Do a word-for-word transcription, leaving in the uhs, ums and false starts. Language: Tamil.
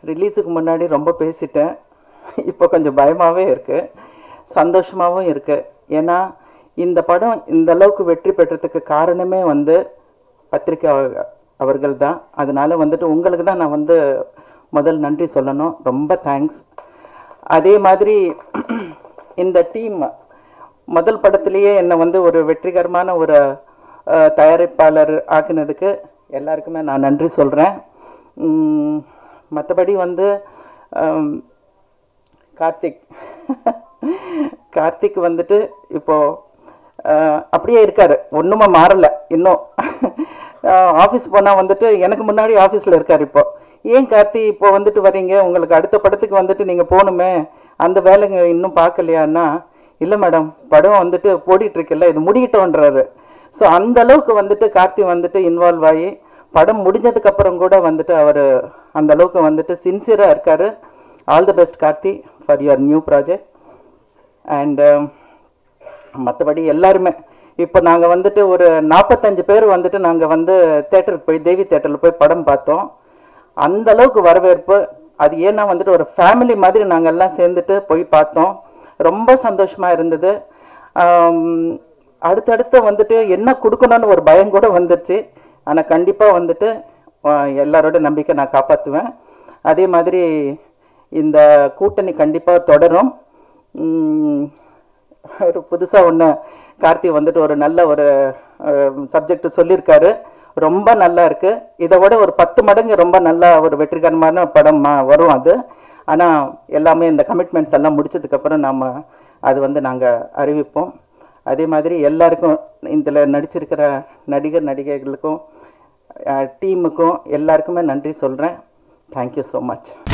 ரிலீஸுக்கு முன்னாடி ரொம்ப பேசிட்டேன். இப்போ கொஞ்சம் பயமாகவே இருக்குது, சந்தோஷமாகவும் இருக்குது. ஏன்னா இந்த படம் இந்த அளவுக்கு வெற்றி பெற்றதுக்கு காரணமே வந்து பத்திரிக்கை அவர்கள் தான். அதனால் வந்துட்டு உங்களுக்கு தான் நான் வந்து முதல் நன்றி சொல்லணும். ரொம்ப தேங்க்ஸ். அதே மாதிரி இந்த டீம் முதல் படத்துலேயே என்னை வந்து ஒரு வெற்றிகரமான ஒரு தயாரிப்பாளர் ஆக்குனதுக்கு எல்லாருக்குமே நான் நன்றி சொல்கிறேன். மற்றபடி வந்து கார்த்திக் கார்த்திக் வந்துட்டு இப்போது அப்படியே இருக்கார், ஒன்றுமே மாறலை இன்னும். ஆஃபீஸ் போனால் வந்துட்டு எனக்கு முன்னாடி ஆஃபீஸில் இருக்கார். இப்போ ஏன் கார்த்தி இப்போ வந்துட்டு வரீங்க, உங்களுக்கு அடுத்த படத்துக்கு வந்துட்டு நீங்கள் போகணுமே, அந்த வேலைங்க இன்னும் பார்க்கலையான்னா, இல்லை மேடம் படம் வந்துட்டு போடிட்டுருக்குல்ல, இது முடிக்கிட்டோன்றாரு. ஸோ அந்த அளவுக்கு வந்துட்டு கார்த்தி வந்துட்டு இன்வால்வ் ஆகி படம் முடிஞ்சதுக்கப்புறம் கூட வந்துட்டு அவர் அந்த அளவுக்கு வந்துட்டு சின்சியராக இருக்கார். All the best Karthi for your new project. And மற்றபடி எல்லாருமே இப்போ நாங்கள் வந்துட்டு ஒரு நாற்பத்தஞ்சு பேர் வந்துட்டு நாங்கள் வந்து தேட்டருக்கு போய் தேவி தேட்டரில் போய் படம் பார்த்தோம். அந்த அளவுக்கு வரவேற்பு. அது ஏன்னா வந்துட்டு ஒரு ஃபேமிலி மாதிரி நாங்கள் எல்லாம் சேர்ந்துட்டு போய் பார்த்தோம். ரொம்ப சந்தோஷமாக இருந்தது. அடுத்தடுத்து வந்துட்டு என்ன கொடுக்கணும்னு ஒரு பயம் கூட வந்துடுச்சு. ஆனால் கண்டிப்பாக வந்துட்டு எல்லாரோட நம்பிக்கை நான் காப்பாற்றுவேன். அதே மாதிரி இந்த கூட்டணி கண்டிப்பாக தொடரும். ஒரு புதுசாக ஒன்று கார்த்தி வந்துட்டு ஒரு நல்ல ஒரு சப்ஜெக்ட் சொல்லியிருக்காரு, ரொம்ப நல்லா இருக்குது. இதை விட ஒரு பத்து மடங்கு ரொம்ப நல்லா ஒரு வெற்றிகரமான படம் வரும் அது. ஆனால் எல்லாமே இந்த கமிட்மெண்ட்ஸ் எல்லாம் முடிச்சதுக்கப்புறம் நாம் அது வந்து நாங்கள் அறிவிப்போம். அதே மாதிரி எல்லாருக்கும் இதில் நடிச்சிருக்கிற நடிகர் நடிகைகளுக்கும் டீமுக்கும் எல்லாருக்குமே நன்றி சொல்கிறேன். Thank you so much.